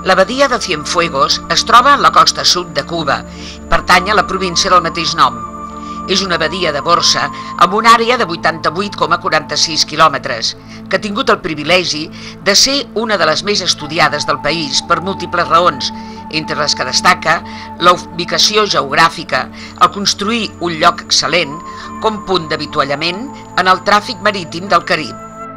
La badia de Cienfuegos es troba en la costa sud de Cuba, pertany a la província del mateix nom. És una badia de borsa amb una àrea de 88,46 quilòmetres, que ha tingut el privilegi de ser una de les més estudiades del país per múltiples raons, entre les que destaca la ubicació geogràfica, el construir un lloc excel·lent com punt d'avituallament en el tràfic marítim del Carib.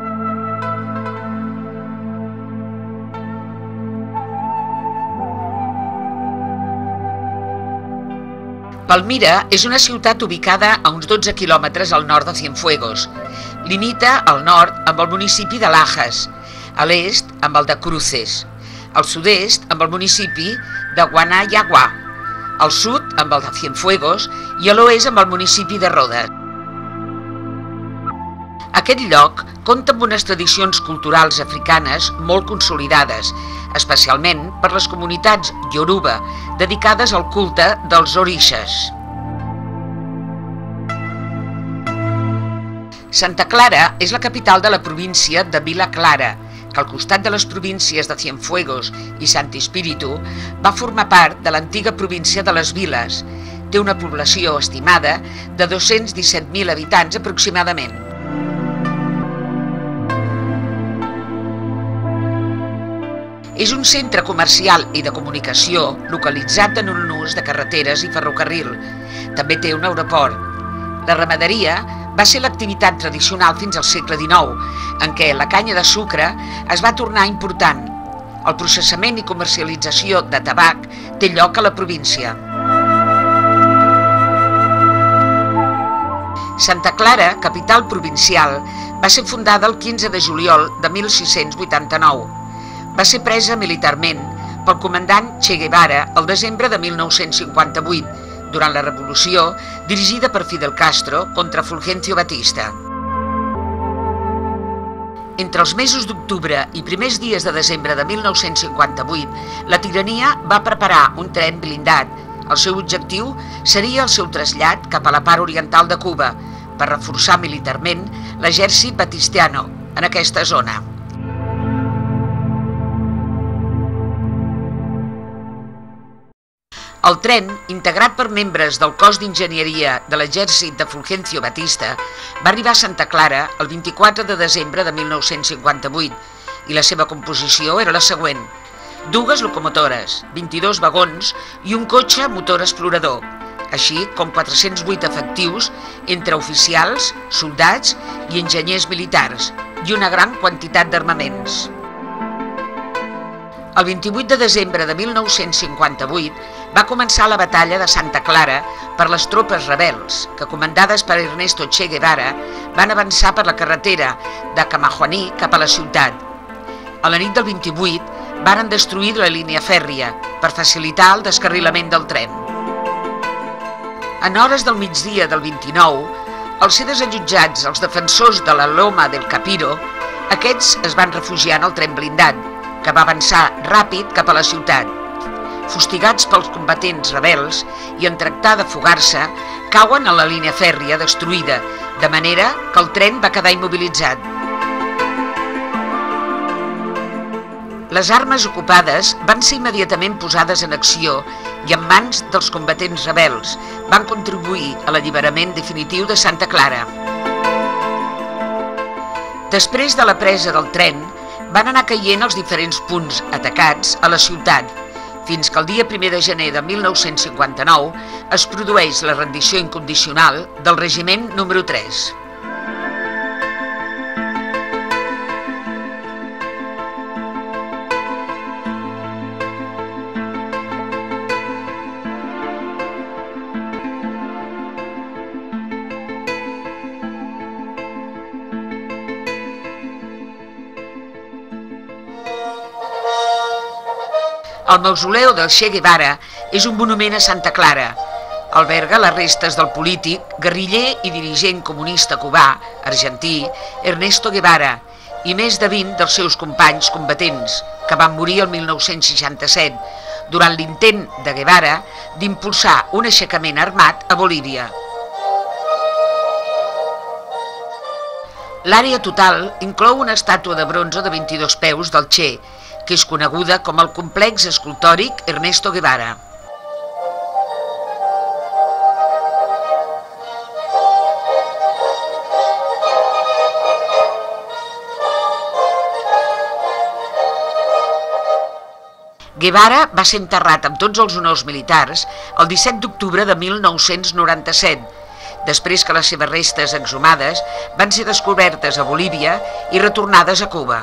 Palmira és una ciutat ubicada a uns 12 quilòmetres al nord de Cienfuegos. Limita al nord amb el municipi de Lajas, a l'est amb el de Cruces, al sud-est amb el municipi de Guanayaguá, al sud amb el de Cienfuegos i a l'oest amb el municipi de Rodas. Aquest lloc compta amb unes tradicions culturals africanes molt consolidades, especialment per les comunitats Yoruba dedicades al culte dels orixes. Santa Clara és la capital de la província de Vila Clara, que al costat de les províncies de Cienfuegos i Sant Espíritu va formar part de l'antiga província de les Viles. Té una població estimada de 217.000 habitants aproximadament. És un centre comercial i de comunicació localitzat en un nus de carreteres i ferrocarril. També té un aeroport. La ramaderia va ser l'activitat tradicional fins al segle XIX, en què la canya de sucre es va tornar important. El processament i comercialització de tabac té lloc a la província. Santa Clara, capital provincial, va ser fundada el 15 de juliol de 1689. Va ser presa militarment pel comandant Che Guevara el desembre de 1958, durant la revolució dirigida per Fidel Castro contra Fulgencio Batista. Entre els mesos d'octubre i primers dies de desembre de 1958, la tirania va preparar un tren blindat. El seu objectiu seria el seu trasllat cap a la part oriental de Cuba, per reforçar militarment l'exèrcit batistiano en aquesta zona. El tren, integrat per membres del cos d'enginyeria de l'exèrcit de Fulgencio Batista, va arribar a Santa Clara el 24 de desembre de 1958 i la seva composició era la següent: dues locomotores, 22 vagons i un cotxe motor explorador, així com 408 efectius entre oficials, soldats i enginyers militars i una gran quantitat d'armaments. El 28 de desembre de 1958 va començar la batalla de Santa Clara per les tropes rebels que, comandades per Ernesto Che Guevara, van avançar per la carretera de Camajuaní cap a la ciutat. A la nit del 28 varen destruir la línia fèrria per facilitar el descarrilament del tren. En hores del migdia del 29, al ser desallotjats els defensors de la Loma del Capiro, aquests es van refugiar en el tren blindat, que va avançar ràpid cap a la ciutat. Fustigats pels combatents rebels i en tractar de fugar-se, cauen a la línia fèrria destruïda, de manera que el tren va quedar immobilitzat. Les armes ocupades van ser immediatament posades en acció i en mans dels combatents rebels van contribuir a l'alliberament definitiu de Santa Clara. Després de la presa del tren, van anar caient els diferents punts atacats a la ciutat, fins que el dia 1 de gener de 1959 es produeix la rendició incondicional del regiment número 3. El mausoleu del Che Guevara és un monument a Santa Clara. Alberga les restes del polític, guerriller i dirigent comunista cubà, argentí, Ernesto Guevara, i més de 20 dels seus companys combatents, que van morir el 1967, durant l'intent de Guevara d'impulsar un aixecament armat a Bolívia. L'àrea total inclou una estàtua de bronze de 22 peus del Che, que és coneguda com el complex escultòric Ernesto Guevara. Guevara va ser enterrat amb tots els honors militars el 17 d'octubre de 1997, després que les seves restes exhumades van ser descobertes a Bolívia i retornades a Cuba.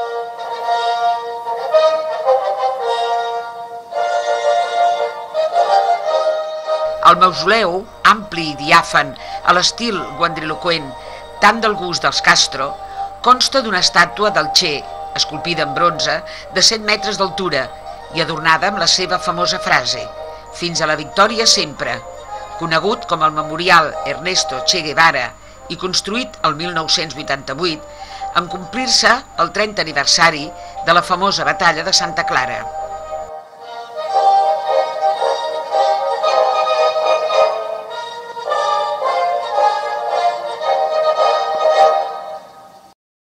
El mausoleu, ampli i diàfan a l'estil grandiloqüent tant del gust dels Castro, consta d'una estàtua del Che, esculpida en bronze, de 100 metres d'altura i adornada amb la seva famosa frase «Fins a la victòria sempre», conegut com el Memorial Ernesto Che Guevara i construït el 1988 en complir-se el 30 aniversari de la famosa batalla de Santa Clara.